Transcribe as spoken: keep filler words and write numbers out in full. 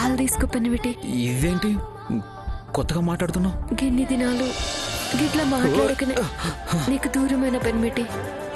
పాలు తీసుకో పెనిమిటి. ఇదేంటి కొత్తగా మాట్లాడుతున్నావు? గిన్ని దినాలు గిట్లా మాట్లాడకనే నీకు దూరమైన పెనిమిటి.